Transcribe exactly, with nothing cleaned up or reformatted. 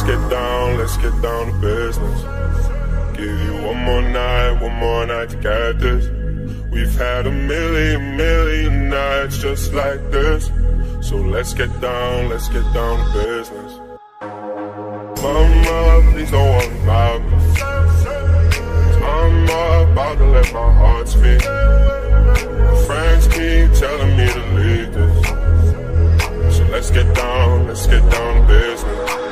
get down, let's get down to business. Give you one more night, one more night to get this. We've had a million, million nights just like this. So let's get down, let's get down to business. Mama, please don't worry about me. I'm about to let my heart speak. Friends keep telling me to leave this. So let's get down, let's get down to business.